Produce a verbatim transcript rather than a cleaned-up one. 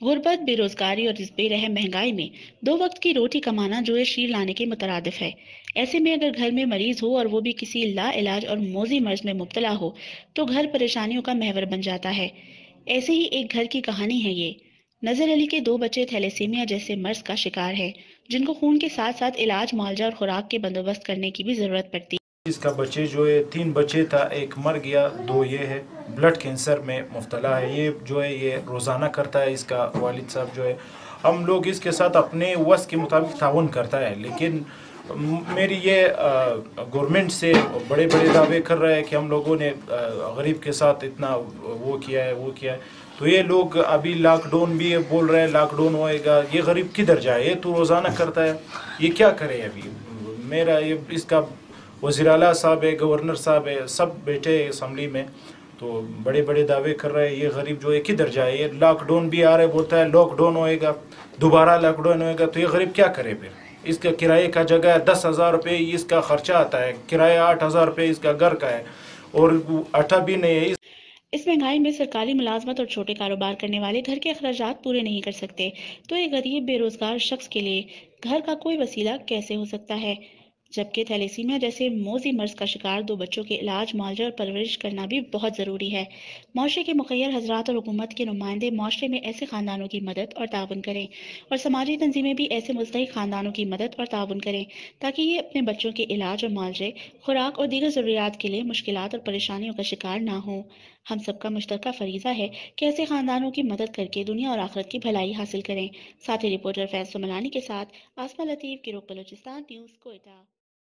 غربت، بے روزگاری اور اس بے رحم مہنگائی میں دو وقت کی روٹی کمانا جو ہے شیر لانے کے مترادف ہے۔ ایسے میں اگر گھر میں مریض ہو اور وہ بھی کسی لا علاج اور موذی مرض میں مبتلا ہو تو گھر پریشانیوں کا محور بن جاتا ہے۔ ایسے ہی ایک گھر کی کہانی ہے یہ۔ نظر علی کے دو بچے تھیلیسیمیا جیسے مرض کا شکار ہیں جن کو خون کے ساتھ ساتھ علاج، معالجہ اور خوراک کے بندوبست کرنے کی بھی ضرورت پڑتی ہے۔ اس کا بچے جو ہے تین بچے تھا، ایک مر گیا، دو یہ ہے بلڈ کینسر میں مبتلا ہے۔ یہ جو ہے یہ روزانہ کرتا ہے، اس کا والد صاحب جو ہے ہم لوگ اس کے ساتھ اپنے وس کے مطابق تعاون کرتا ہے، لیکن میری یہ گورنمنٹ سے بڑے بڑے دعوے کر رہا ہے کہ ہم لوگوں نے غریب کے ساتھ اتنا وہ کیا ہے وہ کیا ہے، تو یہ لوگ ابھی لاک ڈاؤن بھی بول رہے ہیں، لاک ڈاؤن ہوئے گا، یہ غریب کدھر جائے؟ یہ تو روزانہ کرتا ہے، یہ کیا کرے؟ ابھی میرا یہ اس کا وزیر اعلیٰ صاحب ہے، گورنر صاحب ہے، سب بیٹھے اسمبلی میں، تو بڑے بڑے دعوے کر رہے ہیں، یہ غریب جو ہے کدھر جائے؟ یہ لاک ڈاؤن بھی آ رہے، بولتا ہے لاک ڈاؤن ہوئے گا، دوبارہ لاک ڈاؤن ہوئے گا، تو یہ غریب کیا کرے پھر؟ اس کا کرائے کا جگہ ہے دس ہزار روپے اس کا خرچہ آتا ہے، کرایہ آٹھ ہزار روپے اس کا گھر کا ہے، اور اٹھا بھی نہیں ہے۔ اس مہنگائی میں سرکاری ملازمت اور چھوٹے کاروبار کرنے والے گھر کے اخراجات پورے نہیں کر سکتے تو ایک غریب بے روزگار شخص کے لیے گھر کا کوئی وسیلہ کیسے ہو سکتا ہے؟ جبکہ تھیلیسیمیا جیسے موذی مرض کا شکار دو بچوں کے علاج، معالجہ اور پرورش کرنا بھی بہت ضروری ہے۔ معاشرے کے مخیر حضرات اور حکومت کے نمائندے معاشرے میں ایسے خاندانوں کی مدد اور تعاون کریں، اور سماجی تنظیمیں بھی ایسے مستحق خاندانوں کی مدد اور تعاون کریں تاکہ یہ اپنے بچوں کے علاج اور معالجے، خوراک اور دیگر ضروریات کے لیے مشکلات اور پریشانیوں کا شکار نہ ہوں۔ ہم سب کا مشترکہ فریضہ ہے کہ ایسے خاندانوں کی مدد کر کے دنیا اور آخرت کی بھلائی حاصل کریں۔ ساتھی رپورٹر فیض سملانی کے ساتھ آسمہ لطیف، گروپ بلوچستان نیوز، کوئٹہ۔